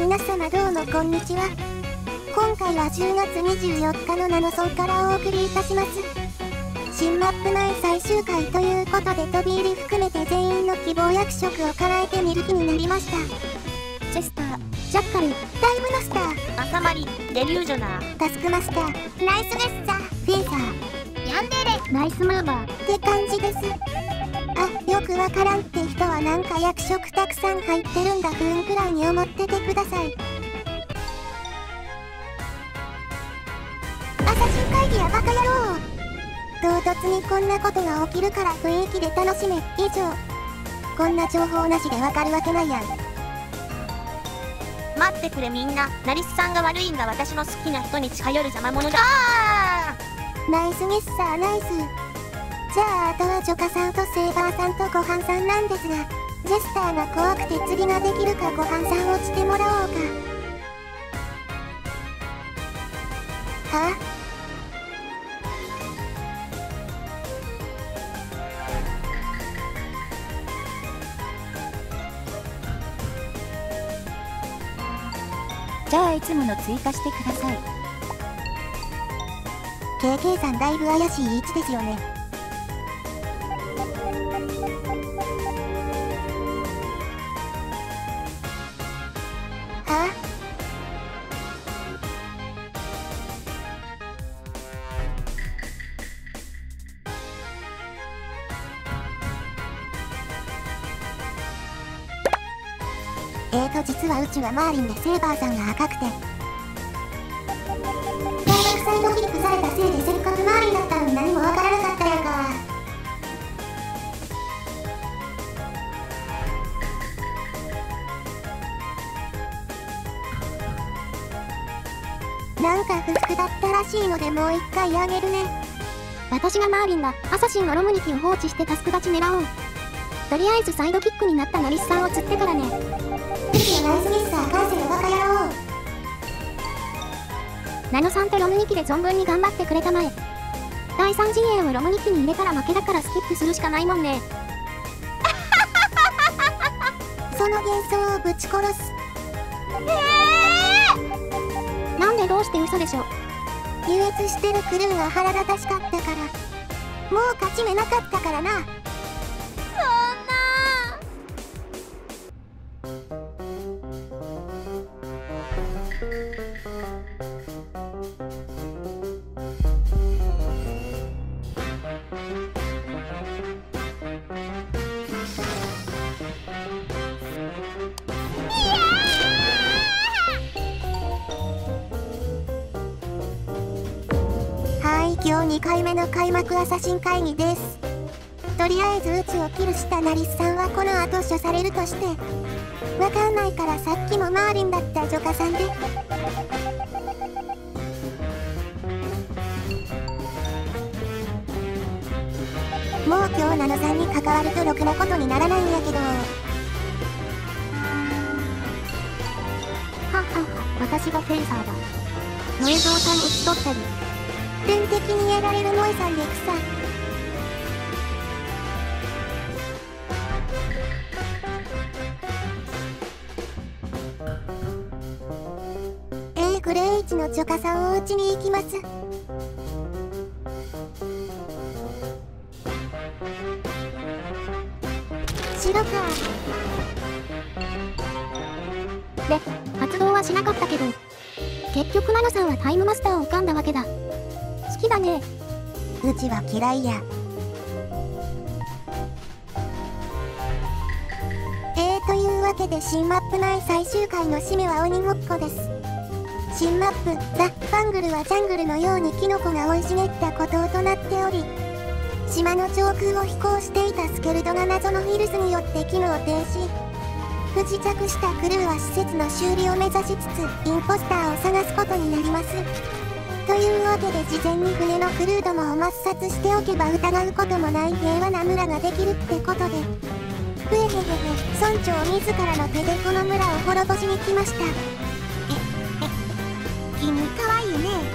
皆様どうもこんにちは。今回は10月24日のナノソンからお送りいたします。新マップ内最終回ということで飛び入り含めて全員の希望役職を叶えてみる気になりました。チェスター、ジャッカル、タイムマスター、 朝まり、デリュージョナー、 タスクマスター、ナイスゲッサー、フェイサー、 ヤンデレ、ナイスムーバーって感じです。あ、よくわからんって人はなんか役職たくさん入ってるんだふんくらいに思っててください。アサシン会議やバカ野郎。唐突にこんなことが起きるから雰囲気で楽しめ。以上。こんな情報なしでわかるわけないやん。 待ってくれみんな、ナリスさんが悪いんだ。私の好きな人に近寄る邪魔者だ。 ナイスゲッサーナイス。じゃああとはジョカさんとセイバーさんとごはんさんなんですが、ジェスターが怖くて釣りができるかごはんさん落ちてもらおうか。はあ？ じゃあいつもの追加してください。 KK さんだいぶ怪しい位置ですよね。はあ？実はうちはマーリンでセイバーさんが赤くて大学サイドキックされたせいでせっかくマーリンだったのに何もわからなかったやんか。なんか不服だったらしいのでもう一回あげるね。 私がマーリンだ。アサシンのロムニキを放置してタスク勝ち狙おう。とりあえずサイドキックになったナリスさんを釣ってからね。 うちのナイスゲッサー返せよバカ野郎。 ナノさんとロムニキで存分に頑張ってくれたまえ。第3陣営をロムニキに入れたら負けだからスキップするしかないもんね。 その幻想をぶち殺す。 なんでどうして嘘でしょ。 優越してるクルーが腹立たしかったから。もう勝ち目なかったからな。今日2回目の開幕アサシン会議です。とりあえずうちをキルしたナリスさんはこの後処されるとして、わかんないからさっきもマーリンだったジョカさんで。もう今日ナノさんに関わるとろくなことにならないんやけど。はっはっは、私がフェイサーだ。萌え状態打ち取ったり。 天敵にやられる萌えさんで草。グレー1のジョカさんを撃ちに行きます。白か。 で、発動はしなかったけど、結局ナノさんはタイムマスターを噛んだわけだ。好きだね。 うちは嫌いや。というわけで新マップ内最終回の締めは鬼ごっこです。新マップザ・ファングルはジャングルのようにキノコが生い茂った孤島となっており、島の上空を飛行していたスケルトが謎のウイルスによって機能停止。不時着したクルーは施設の修理を目指しつつインポスターを探すことになります。というわけで事前に船のクルーどもを抹殺しておけば疑うこともない平和な村ができるってことで、ふえへへへ、村長自らの手でこの村を滅ぼしに来ました。君かわいいね。